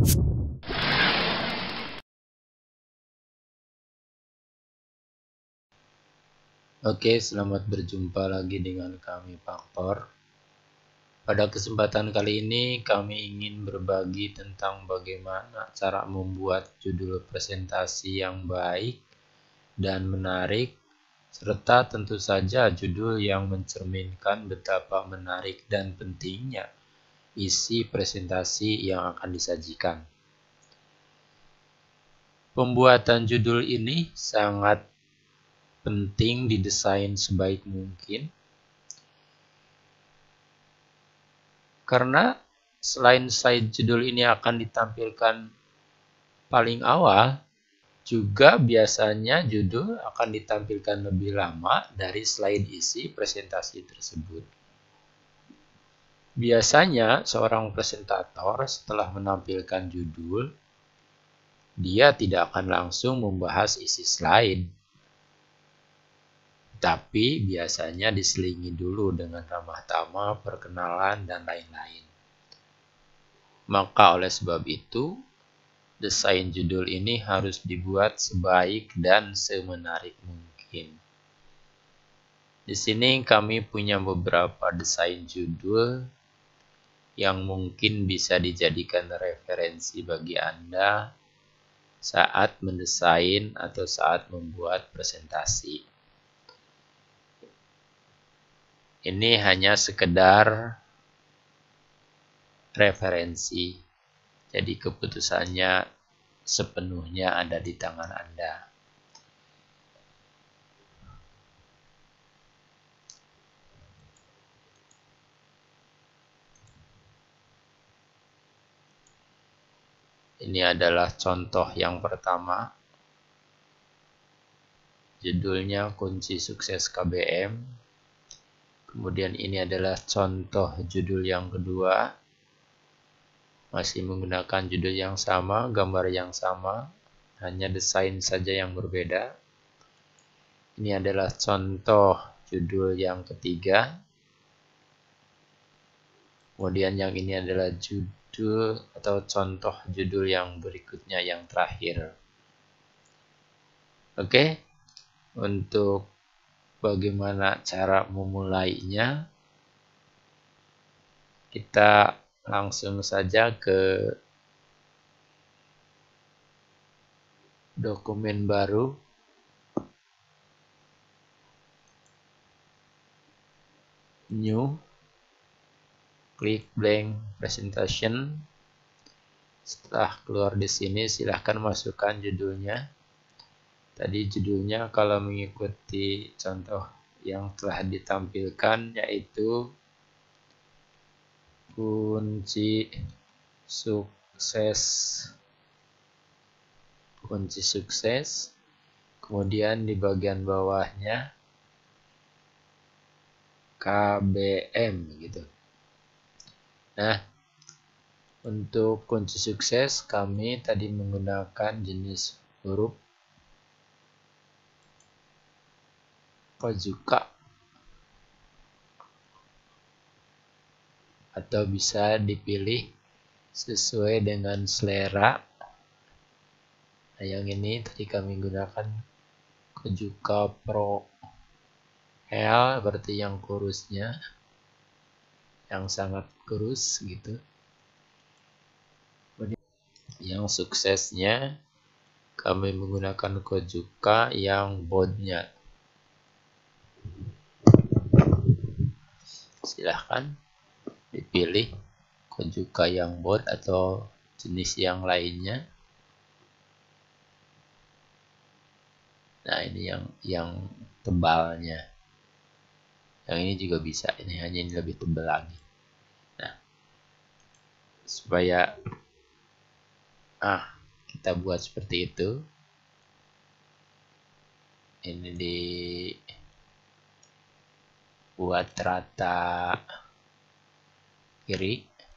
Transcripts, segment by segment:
Oke, selamat berjumpa lagi dengan kami Faktor. Pada kesempatan kali ini kami ingin berbagi tentang bagaimana cara membuat judul presentasi yang baik dan menarik, serta tentu saja judul yang mencerminkan betapa menarik dan pentingnya isi presentasi yang akan disajikan. Pembuatan judul ini sangat penting didesain sebaik mungkin, karena selain slide judul ini akan ditampilkan paling awal, juga biasanya judul akan ditampilkan lebih lama dari slide isi presentasi tersebut. Biasanya seorang presentator setelah menampilkan judul, dia tidak akan langsung membahas isi slide, tapi biasanya diselingi dulu dengan ramah tamah, perkenalan, dan lain-lain. Maka oleh sebab itu, desain judul ini harus dibuat sebaik dan semenarik mungkin. Di sini kami punya beberapa desain judul yang mungkin bisa dijadikan referensi bagi Anda saat mendesain atau saat membuat presentasi. Ini hanya sekedar referensi, jadi keputusannya sepenuhnya ada di tangan Anda. Ini adalah contoh yang pertama. Judulnya Kunci Sukses KBM. Kemudian ini adalah contoh judul yang kedua. Masih menggunakan judul yang sama, gambar yang sama, hanya desain saja yang berbeda. Ini adalah contoh judul yang ketiga. Kemudian yang ini adalah judul atau contoh judul yang berikutnya yang terakhir. Oke, untuk bagaimana cara memulainya, kita langsung saja ke dokumen baru. New, klik blank presentation. Setelah keluar di sini, silahkan masukkan judulnya. Tadi judulnya kalau mengikuti contoh yang telah ditampilkan, yaitu kunci sukses. Kemudian di bagian bawahnya KBM gitu. Nah, untuk kunci sukses kami tadi menggunakan jenis huruf Kozuka, atau bisa dipilih sesuai dengan selera. Nah, yang ini tadi kami gunakan Kozuka Pro L, berarti yang kurusnya, yang sangat kurus gitu. Yang suksesnya kami menggunakan Kozuka yang boldnya. Silahkan dipilih Kozuka yang bold atau jenis yang lainnya. Nah, ini yang tebalnya. Yang ini juga bisa, ini hanya ini lebih tebal lagi. Nah, supaya kita buat seperti itu. Ini dibuat rata kiri.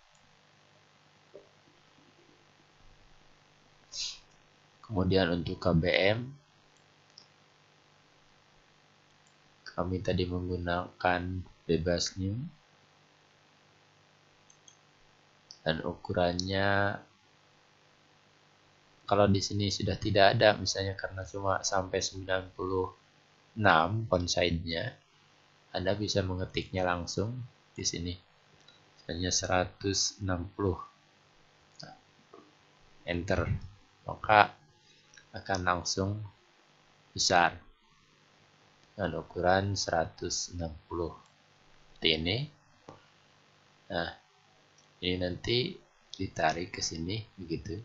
Kemudian untuk KBM, kami tadi menggunakan bebas new dan ukurannya kalau di sini sudah tidak ada, misalnya karena cuma sampai 96 font size-nya, Anda bisa mengetiknya langsung di sini. Misalnya 160. Enter. Maka akan langsung besar. Dan ukuran 160. Seperti ini. Nah, ini nanti ditarik ke sini begitu.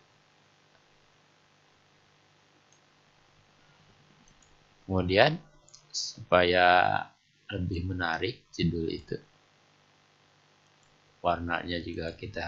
Kemudian supaya lebih menarik judul itu, warnanya juga kita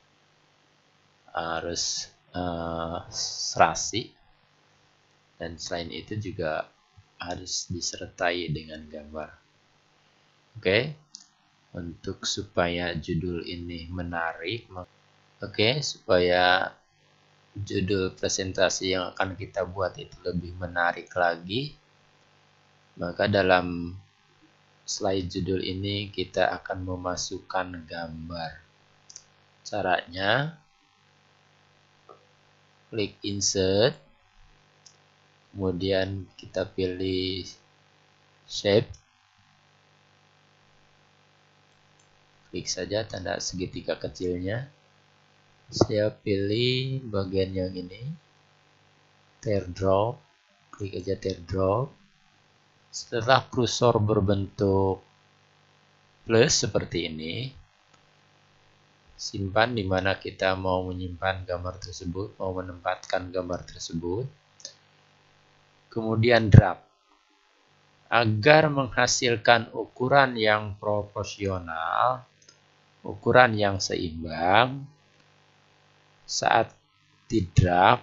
harus serasi, dan selain itu juga harus disertai dengan gambar. Oke, untuk supaya judul ini menarik, supaya judul presentasi yang akan kita buat itu lebih menarik lagi, maka dalam slide judul ini kita akan memasukkan gambar. Caranya, klik insert, kemudian kita pilih shape, klik saja tanda segitiga kecilnya. Saya pilih bagian yang ini, teardrop, klik aja teardrop. Setelah kursor berbentuk plus seperti ini, simpan di mana kita mau menyimpan gambar tersebut, mau menempatkan gambar tersebut. Kemudian drag. Agar menghasilkan ukuran yang proporsional, ukuran yang seimbang, saat di-drag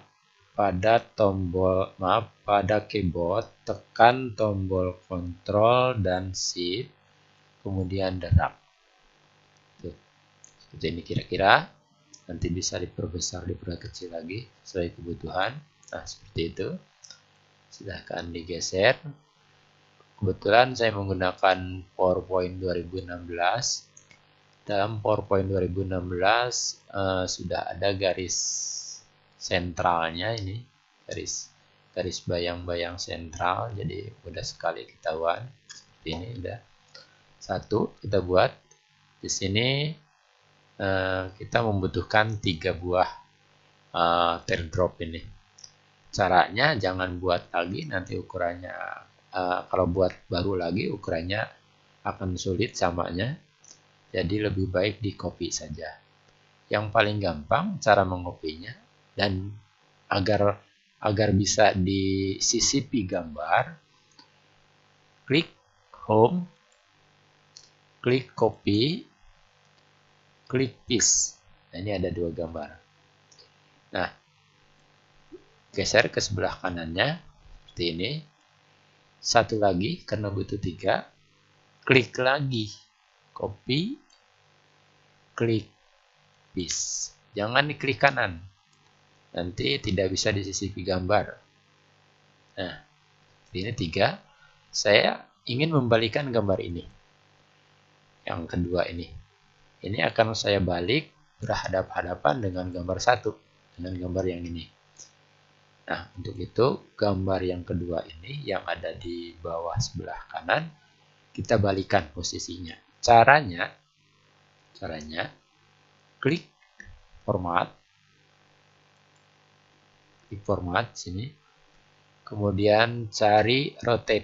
pada keyboard, tekan tombol Ctrl dan Shift, kemudian drag. Tuh, seperti ini kira-kira. Nanti bisa diperbesar, diperkecil lagi sesuai kebutuhan. Nah, seperti itu. Silahkan digeser. Kebetulan saya menggunakan PowerPoint 2016. Dalam PowerPoint 2016 sudah ada garis sentralnya, ini garis bayang-bayang sentral, jadi mudah sekali ketahuan. Seperti ini udah satu kita buat. Di sini kita membutuhkan 3 buah teardrop ini. Caranya jangan buat lagi, nanti ukurannya kalau buat baru lagi ukurannya akan sulit samanya. Jadi lebih baik di copy saja. Yang paling gampang cara mengopinya, dan agar bisa disisipi gambar, klik home, klik copy, klik paste. Nah, ini ada 2 gambar. Nah, geser ke sebelah kanannya seperti ini. Satu lagi karena butuh 3, klik lagi, copy, klik paste. Jangan diklik kanan, nanti tidak bisa disisipi gambar. Nah, ini 3. Saya ingin membalikan gambar ini, yang kedua ini akan saya balik berhadap-hadapan dengan gambar 1, dengan gambar yang ini. Nah, untuk itu gambar yang kedua ini yang ada di bawah sebelah kanan kita balikan posisinya. Caranya klik format sini, kemudian cari rotate,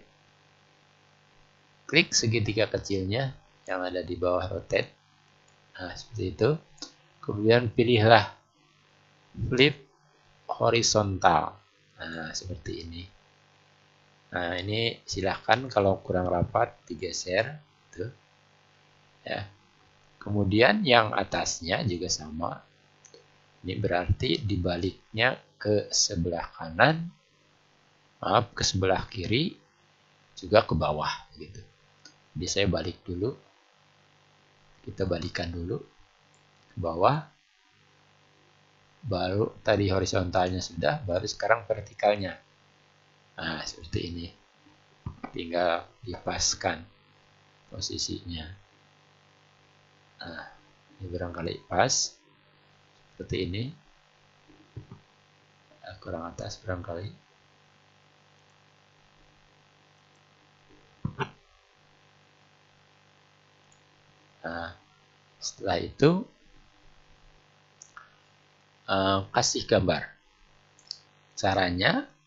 klik segitiga kecilnya yang ada di bawah rotate. Nah, seperti itu. Kemudian pilihlah flip horizontal. Nah, seperti ini. Nah, ini silahkan kalau kurang rapat digeser tuh. Ya. Kemudian yang atasnya juga sama. Ini berarti dibaliknya ke sebelah kanan, ke sebelah kiri, juga ke bawah gitu. Jadi saya balik dulu. Kita balikan dulu ke bawah. Baru tadi horizontalnya sudah, baru sekarang vertikalnya. Nah, seperti ini. Tinggal dipaskan posisinya. Nah, ini barangkali pas. Seperti ini. Aku kurang atas barangkali. Nah, setelah itu kasih gambar. Caranya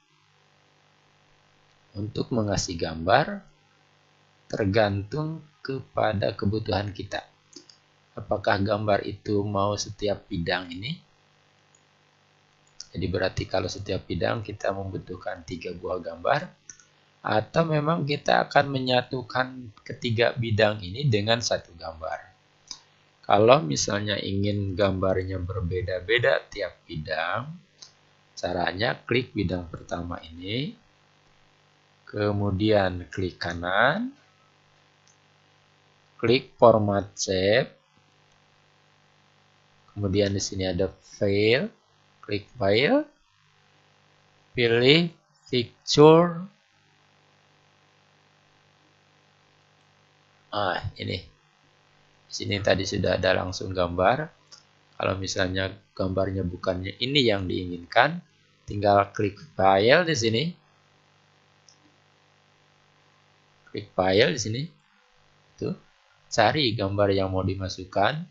untuk mengasih gambar tergantung kepada kebutuhan kita. Apakah gambar itu mau setiap bidang ini? Jadi berarti kalau setiap bidang kita membutuhkan 3 buah gambar, atau memang kita akan menyatukan ketiga bidang ini dengan satu gambar. Kalau misalnya ingin gambarnya berbeda-beda tiap bidang, caranya klik bidang pertama ini, kemudian klik kanan, klik format shape, kemudian di sini ada file, klik file, pilih picture. Ini. Di sini tadi sudah ada langsung gambar. Kalau misalnya gambarnya bukannya ini yang diinginkan, tinggal klik file di sini. Klik file di sini. Tuh, cari gambar yang mau dimasukkan.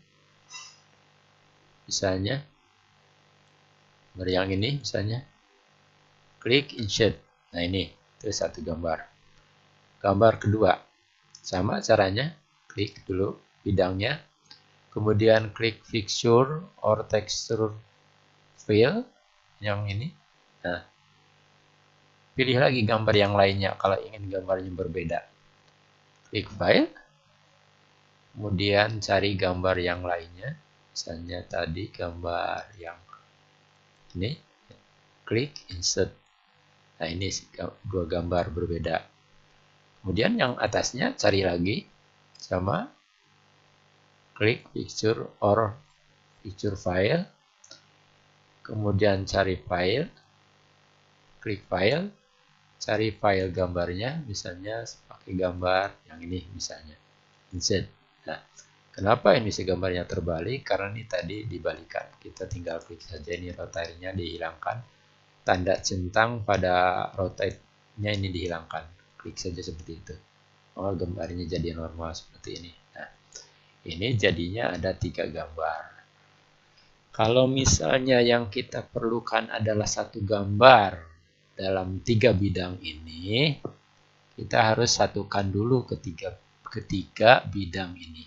Misalnya gambar yang ini misalnya. Klik insert. Nah, ini itu satu gambar. Gambar kedua sama caranya, klik dulu bidangnya, kemudian klik picture or texture fill yang ini. Nah, pilih lagi gambar yang lainnya kalau ingin gambarnya berbeda. Klik file, kemudian cari gambar yang lainnya. Misalnya tadi gambar yang ini, klik insert. Nah, ini dua gambar berbeda. Kemudian yang atasnya cari lagi sama, klik picture or picture file, kemudian cari file, klik file, cari file gambarnya, misalnya pakai gambar yang ini misalnya, insert. Nah, kenapa ini gambarnya terbalik? Karena ini tadi dibalikan. Kita tinggal klik saja ini, rotate-nya dihilangkan, tanda centang pada rotate-nya ini dihilangkan. Klik saja seperti itu. Oh, gambarnya jadi normal seperti ini. Nah, ini jadinya ada 3 gambar. Kalau misalnya yang kita perlukan adalah satu gambar dalam 3 bidang ini, kita harus satukan dulu ketiga bidang ini.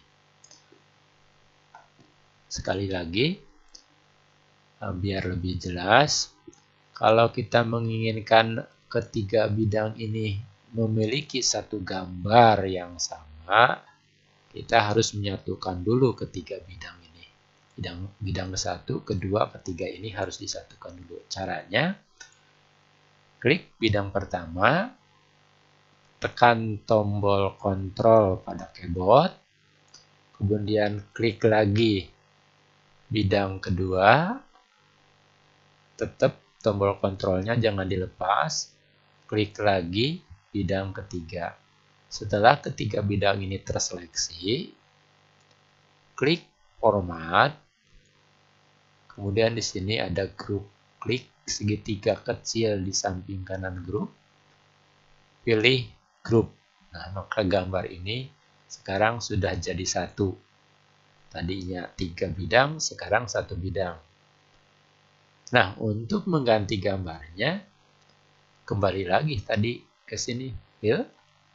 Sekali lagi, biar lebih jelas, kalau kita menginginkan ketiga bidang ini memiliki satu gambar yang sama, kita harus menyatukan dulu ketiga bidang ini. Bidang ke-1, kedua, ketiga ini harus disatukan dulu. Caranya, klik bidang pertama, tekan tombol kontrol pada keyboard, kemudian klik lagi bidang kedua, tetap tombol kontrolnya jangan dilepas, klik lagi bidang ketiga. Setelah ketiga bidang ini terseleksi, klik format, kemudian di sini ada grup, klik segitiga kecil di samping kanan grup, pilih grup. Nah, maka gambar ini sekarang sudah jadi satu. Tadinya 3 bidang, sekarang 1 bidang. Nah, untuk mengganti gambarnya, kembali lagi tadi ke sini, fill,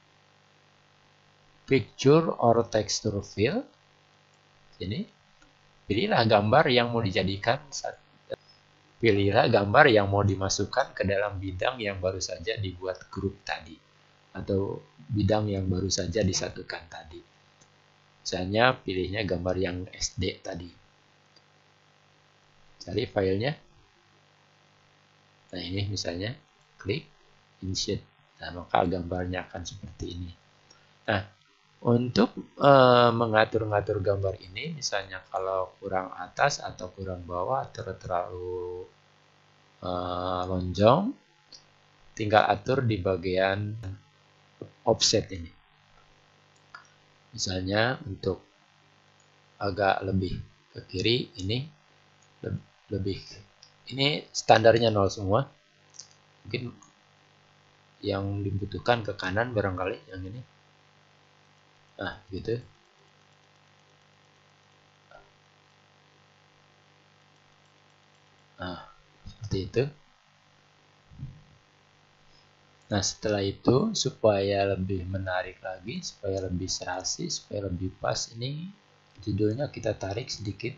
picture or texture fill. Sini, pilihlah gambar yang mau dijadikan, pilihlah gambar yang mau dimasukkan ke dalam bidang yang baru saja dibuat grup tadi, atau bidang yang baru saja disatukan tadi. Misalnya pilihnya gambar yang SD tadi. Cari filenya. Nah, ini misalnya klik insert. Nah, maka gambarnya akan seperti ini. Nah, untuk mengatur-ngatur gambar ini, misalnya kalau kurang atas atau kurang bawah atau terlalu lonjong, tinggal atur di bagian offset ini. Misalnya untuk agak lebih ke kiri, ini lebih ini standarnya 0 semua. Mungkin yang dibutuhkan ke kanan barangkali yang ini. Nah, gitu. Nah, seperti itu. Nah, setelah itu supaya lebih menarik lagi, supaya lebih serasi, supaya lebih pas, ini judulnya kita tarik sedikit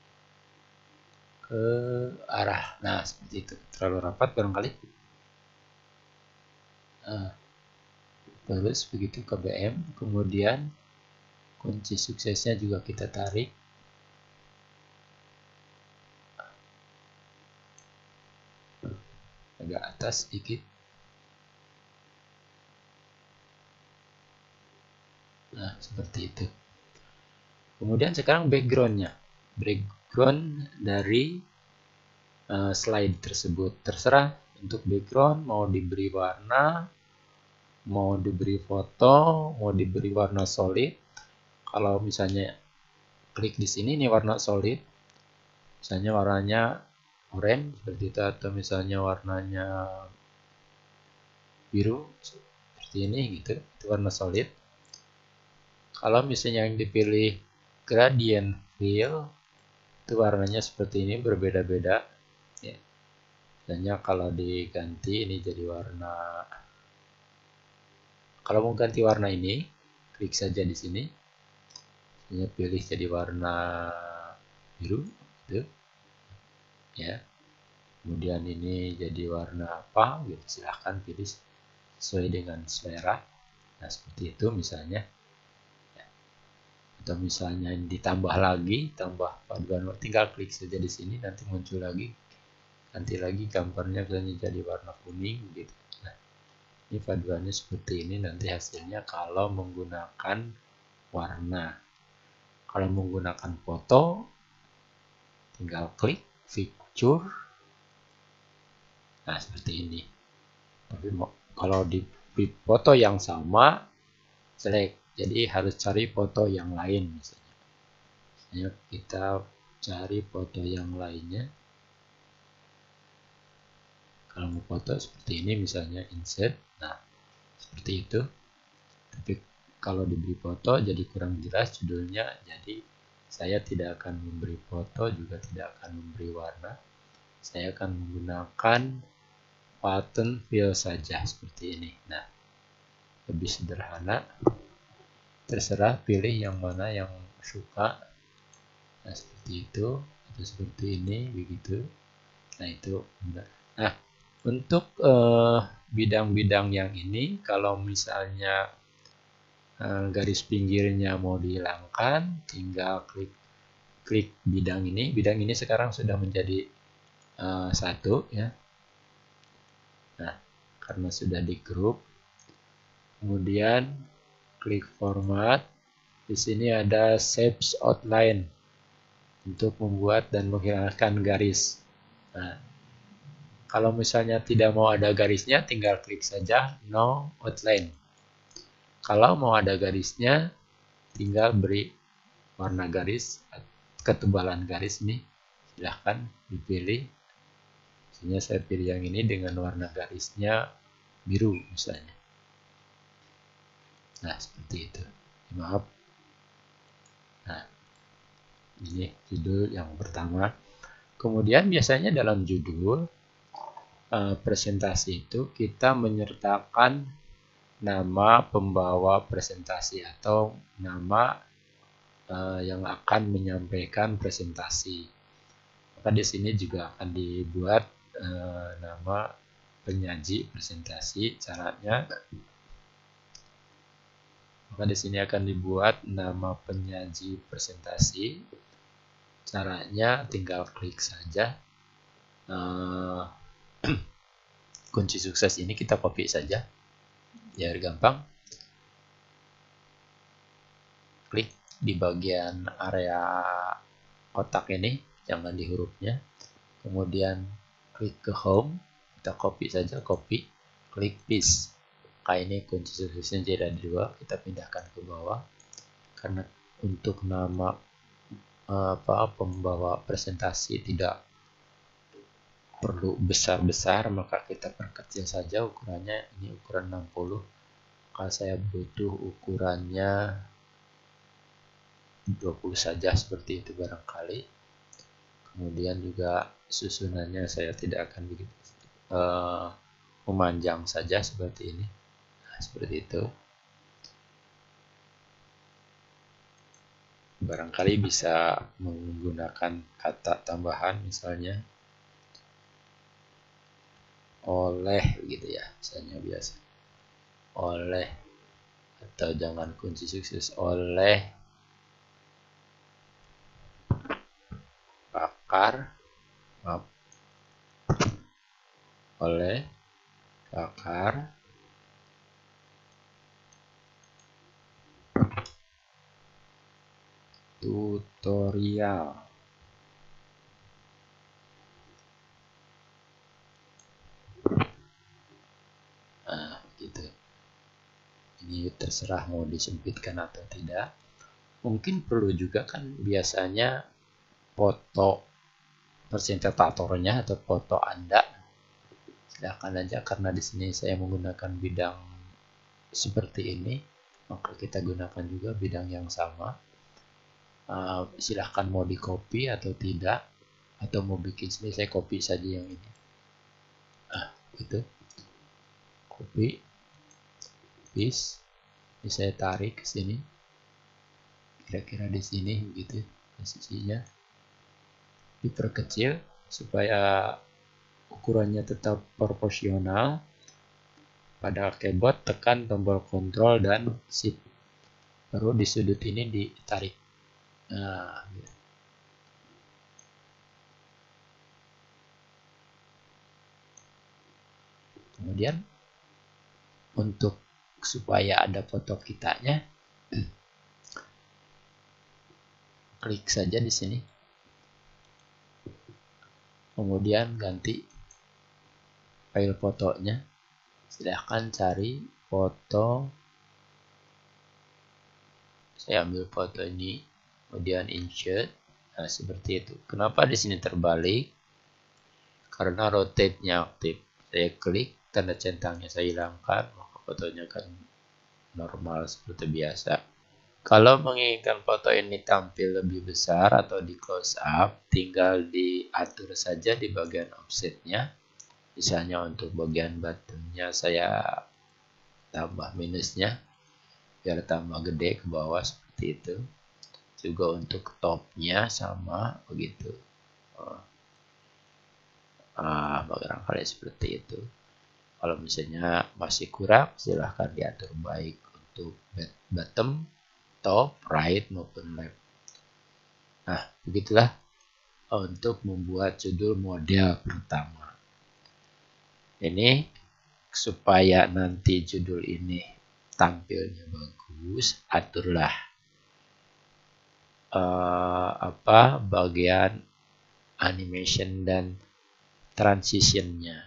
ke arah. Nah, seperti itu. Terlalu rapat barangkali. Nah, terus begitu ke BM, kemudian kunci suksesnya juga kita tarik. Agak atas sedikit. Nah, seperti itu. Kemudian sekarang backgroundnya. Background dari slide tersebut. Terserah untuk background mau diberi warna, mau diberi foto, mau diberi warna solid. Kalau misalnya klik di sini, ini warna solid. Misalnya warnanya orange seperti itu, atau misalnya warnanya biru seperti ini gitu, itu warna solid. Kalau misalnya yang dipilih gradient fill, itu warnanya seperti ini, berbeda-beda ya. Misalnya kalau diganti ini jadi warna, kalau mau ganti warna ini klik saja di sini, misalnya pilih jadi warna biru gitu ya. Kemudian ini jadi warna apa gitu, silahkan pilih sesuai dengan selera. Nah, seperti itu misalnya. Atau misalnya ditambah lagi, tambah paduan, tinggal klik saja di sini, nanti muncul lagi, ganti lagi gambarnya misalnya jadi warna kuning gitu. Nah, ini paduannya seperti ini nanti hasilnya kalau menggunakan warna. Kalau menggunakan foto, tinggal klik picture. Nah, seperti ini. Tapi kalau di foto yang sama, select. Jadi harus cari foto yang lain misalnya. Misalnya kita cari foto yang lainnya. Kalau mau foto seperti ini misalnya insert. Nah, seperti itu. Tapi kalau diberi foto jadi kurang jelas judulnya. Jadi saya tidak akan memberi foto, juga tidak akan memberi warna. Saya akan menggunakan pattern fill saja seperti ini. Nah, lebih sederhana. Terserah pilih yang mana yang suka. Nah, seperti itu atau seperti ini begitu. Nah, itu. Nah, untuk bidang-bidang yang ini, kalau misalnya garis pinggirnya mau dihilangkan, tinggal klik bidang ini. Bidang ini sekarang sudah menjadi satu ya. Nah, karena sudah di grup, kemudian klik format. Di sini ada shapes outline untuk membuat dan menghilangkan garis. Nah, kalau misalnya tidak mau ada garisnya, tinggal klik saja no outline. Kalau mau ada garisnya, tinggal beri warna garis, ketebalan garis ini silahkan dipilih. Misalnya saya pilih yang ini dengan warna garisnya biru misalnya. Nah, seperti itu. Maaf. Nah, ini judul yang pertama. Kemudian biasanya dalam judul presentasi itu kita menyertakan nama pembawa presentasi atau nama yang akan menyampaikan presentasi. Maka di sini juga akan dibuat nama penyaji presentasi. Caranya, maka di sini akan dibuat nama penyaji presentasi. Caranya tinggal klik saja. Kunci sukses ini kita copy saja biar gampang. Klik di bagian area kotak ini, jangan di hurufnya. Kemudian klik ke home, kita copy saja, copy, klik paste. Kayak ini kunci suksesnya jadi ada dua, kita pindahkan ke bawah. Karena untuk nama pembawa presentasi tidak perlu besar-besar, maka kita perkecil saja ukurannya. Ini ukuran 60. Kalau saya butuh ukurannya 20 saja, seperti itu barangkali. Kemudian juga susunannya saya tidak akan begitu memanjang saja seperti ini. Nah, seperti itu. Barangkali bisa menggunakan kata tambahan, misalnya oleh gitu ya, misalnya biasa oleh, atau jangan kunci sukses, oleh pakar, maaf, oleh pakar tutorial. Nah, gitu. Ini terserah mau disempitkan atau tidak. Mungkin perlu juga kan biasanya foto presentatornya atau foto Anda. Silakan aja, karena di sini saya menggunakan bidang seperti ini, maka kita gunakan juga bidang yang sama. Silahkan mau di copy atau tidak, atau mau bikin sendiri. Saya copy saja yang ini. Itu copy, paste. Ini saya tarik ke sini, kira-kira di sini begitu posisinya. Diperkecil supaya ukurannya tetap proporsional. Pada keyboard tekan tombol kontrol dan shift, baru di sudut ini ditarik. Nah, gitu. Kemudian untuk supaya ada foto kitanya, klik saja di sini, kemudian ganti file fotonya. Silahkan cari foto, saya ambil foto ini, kemudian insert. Nah, seperti itu. Kenapa di sini terbalik? Karena rotate-nya aktif. Saya klik, tanda centangnya saya hilangkan, maka fotonya akan normal seperti biasa. Kalau menginginkan foto ini tampil lebih besar atau di close up, tinggal diatur saja di bagian offsetnya. Misalnya untuk bagian buttonnya saya tambah minusnya biar tambah gede ke bawah, seperti itu. Juga untuk topnya sama begitu. Barangkali seperti itu. Kalau misalnya masih kurang, silahkan diatur baik untuk bottom, top, right maupun left. Nah, begitulah untuk membuat judul model pertama. Ini supaya nanti judul ini tampilnya bagus, aturlah bagian animation dan transitionnya,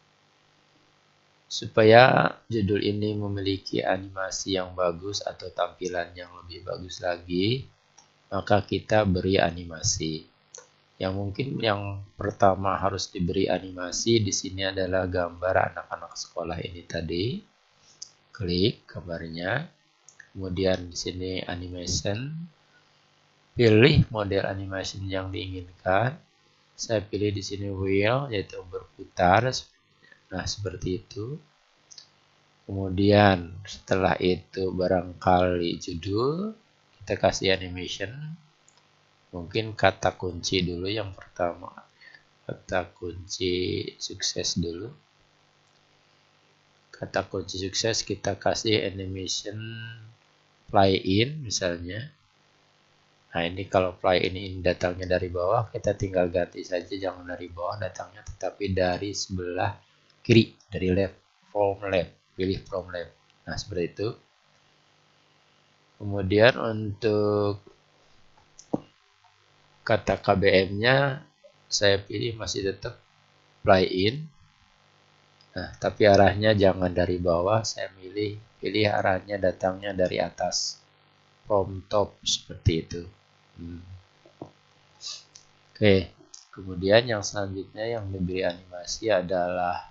supaya judul ini memiliki animasi yang bagus atau tampilan yang lebih bagus lagi, maka kita beri animasi. Yang mungkin yang pertama harus diberi animasi di sini adalah gambar anak-anak sekolah ini tadi. Klik gambarnya, kemudian di sini animation, pilih model animation yang diinginkan. Saya pilih di sini wheel, yaitu berputar. Nah, seperti itu. Kemudian setelah itu barangkali judul, kita kasih animation. Mungkin kata kunci dulu yang pertama. Kata kunci sukses dulu. Kata kunci sukses kita kasih animation play in misalnya. Nah, ini kalau play ini datangnya dari bawah, kita tinggal ganti saja, jangan dari bawah datangnya, tetapi dari sebelah kiri, dari left, from left, pilih from left. Nah, seperti itu. Kemudian untuk kata KBM-nya saya pilih masih tetap play in. Nah, tapi arahnya jangan dari bawah, saya pilih arahnya datangnya dari atas, from top, seperti itu. Oke. Kemudian yang selanjutnya yang diberi animasi adalah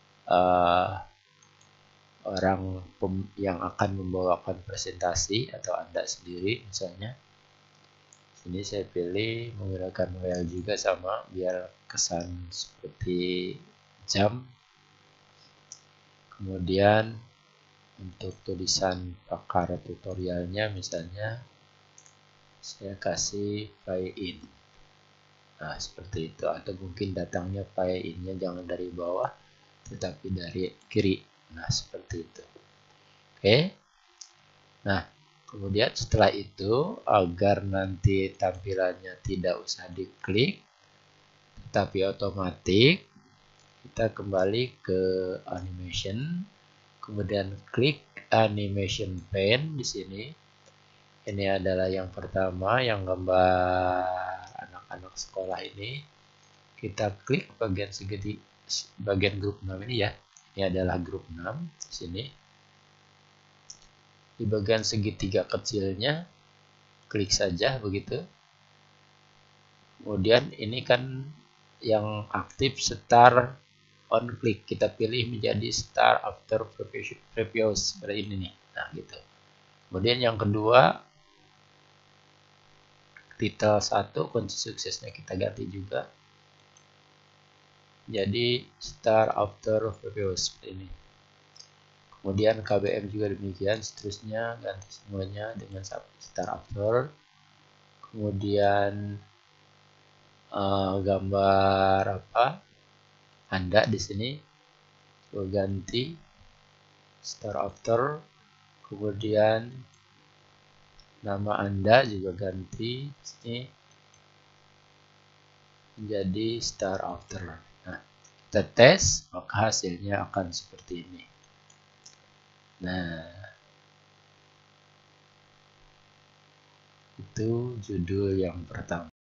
orang yang akan membawakan presentasi atau Anda sendiri misalnya. Sini saya pilih menggunakan whale juga sama biar kesan seperti jam. Kemudian untuk tulisan pakar tutorialnya misalnya saya kasih file in. Nah, seperti itu, atau mungkin datangnya file in-nya jangan dari bawah tetapi dari kiri. Nah, seperti itu. Oke. Nah, kemudian setelah itu agar nanti tampilannya tidak usah diklik tetapi otomatis, kita kembali ke animation, kemudian klik animation pane di sini. Ini adalah yang pertama, yang gambar anak-anak sekolah ini. Kita klik bagian grup 6 ini ya. Ini adalah grup 6 di sini. Di bagian segitiga kecilnya klik saja begitu. Kemudian ini kan yang aktif start on click, kita pilih menjadi start after previous seperti ini nih. Nah, gitu. Kemudian yang kedua, titel 1 kunci suksesnya kita ganti juga jadi start after previous seperti ini. Kemudian KBM juga demikian, seterusnya ganti semuanya dengan start after. Kemudian gambar apa Anda di sini ganti start after. Kemudian nama Anda juga ganti sini menjadi start after. Nah, kita tes, maka hasilnya akan seperti ini. Nah, itu judul yang pertama.